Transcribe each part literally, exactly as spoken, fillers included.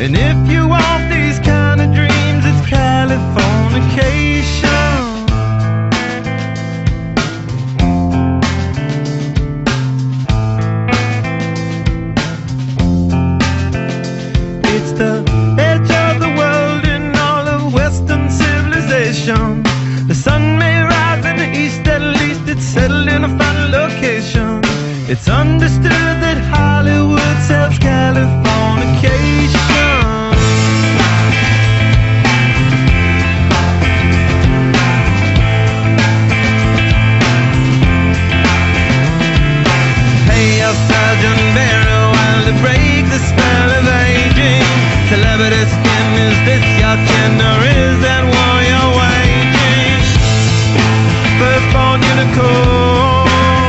And if you want these kind of dreams, it's Californication. It's the edge of the world in all of Western civilization. The sun may rise in the east, at least it's settled in a final location. It's understood that Hollywood sells Californication. Pay your Sergeant Barrow while to break the spell of aging. Celebrity skin, is this your kin, or is that war you're waging? Firstborn unicorn,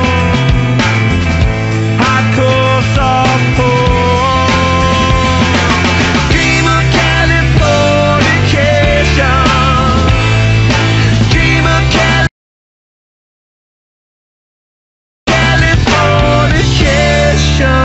hardcore softcore. Dream of Californication. Dream of Cali Californication.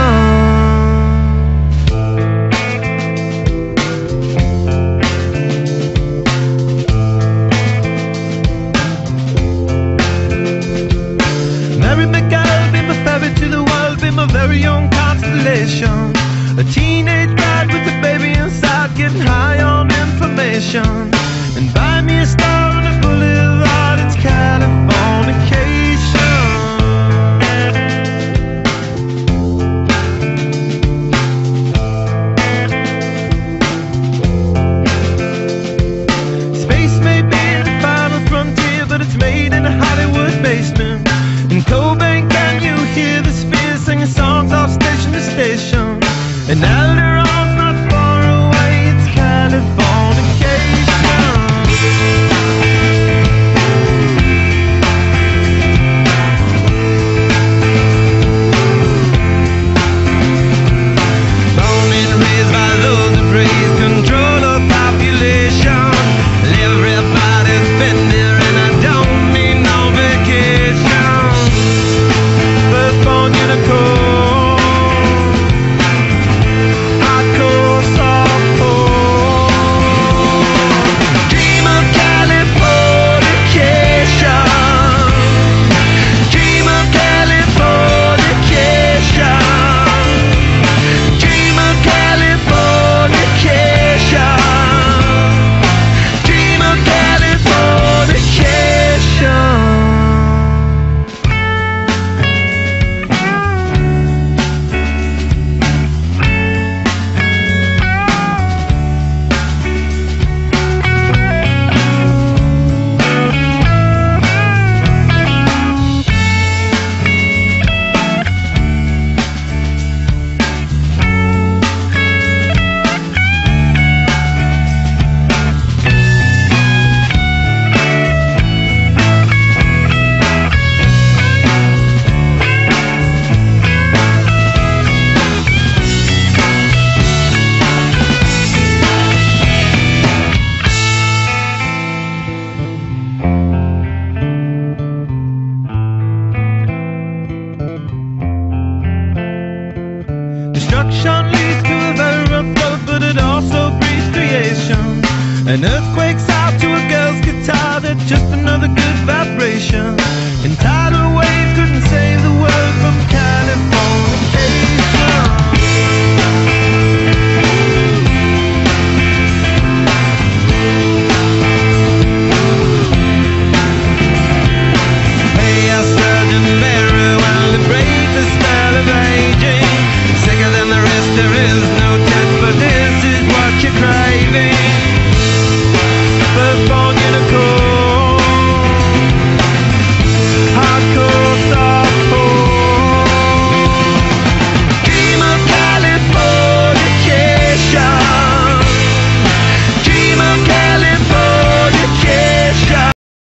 Mary McGill, be my ferry to the world, be my very own constellation. A teenage bride with a baby inside, getting high on information. And buy me a star on a boulevard, it's Californication. Space may be the final frontier, but it's made in a Hollywood basement. In Cobain, can you hear the Spheres singing songs off station to station? And Alderon's not far away, it's Californication. Born and raised by those that praise control of population. Everybody's been there, and I don't mean no vacation. Firstborn unicorn, hardcore softcore. Dream of Californication. Dream of Californication. Dream of Californication. Dream of Californication. Destruction leads to a very rough road, but it also breeds creation. An earthquake's out to a girl's guitar, that's just another good vibration. And time